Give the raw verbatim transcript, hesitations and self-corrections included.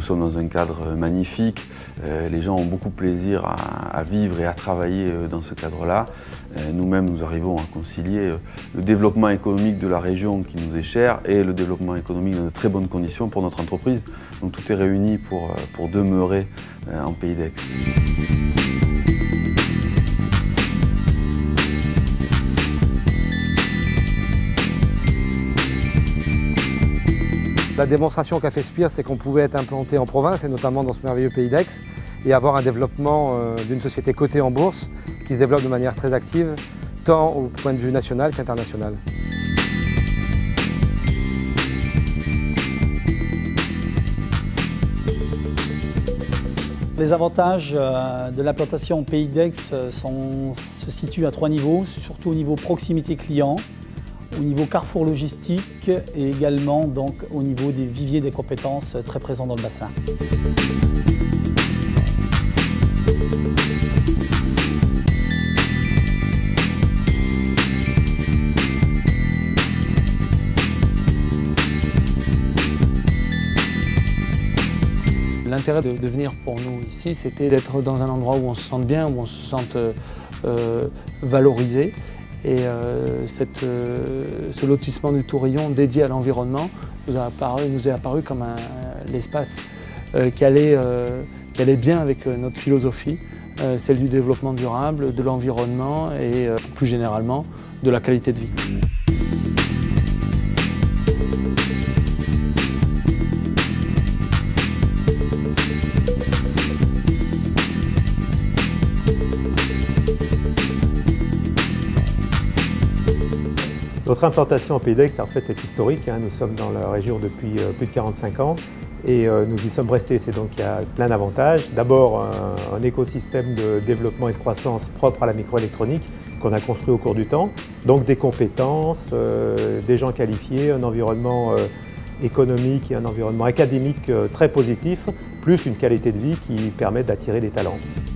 sommes dans un cadre magnifique, les gens ont beaucoup de plaisir à, à vivre et à travailler dans ce cadre-là. Nous-mêmes, nous arrivons à concilier le développement économique de la région qui nous est cher et le développement économique dans de très bonnes conditions pour notre entreprise. Donc tout est réuni pour, pour demeurer en Pays d'Aix. La démonstration qu'a fait Spire, c'est qu'on pouvait être implanté en province, et notamment dans ce merveilleux Pays d'Aix, et avoir un développement d'une société cotée en bourse qui se développe de manière très active, tant au point de vue national qu'international. Les avantages de l'implantation au Pays d'Aix se situent à trois niveaux, surtout au niveau proximité client, au niveau carrefour logistique et également donc, au niveau des viviers des compétences très présents dans le bassin. L'intérêt de, de venir pour nous ici, c'était d'être dans un endroit où on se sente bien, où on se sente euh, valorisé. Et euh, cette, euh, ce lotissement du Tourillon dédié à l'environnement nous, nous est apparu comme l'espace euh, qui, euh, qui allait bien avec euh, notre philosophie, euh, celle du développement durable, de l'environnement et euh, plus généralement de la qualité de vie. Notre implantation au Pays d'Aix en fait, est historique. Hein. Nous sommes dans la région depuis euh, plus de quarante-cinq ans et euh, nous y sommes restés. C'est donc il y a plein d'avantages. D'abord, un, un écosystème de développement et de croissance propre à la microélectronique qu'on a construit au cours du temps. Donc des compétences, euh, des gens qualifiés, un environnement euh, économique et un environnement académique euh, très positif, plus une qualité de vie qui permet d'attirer des talents.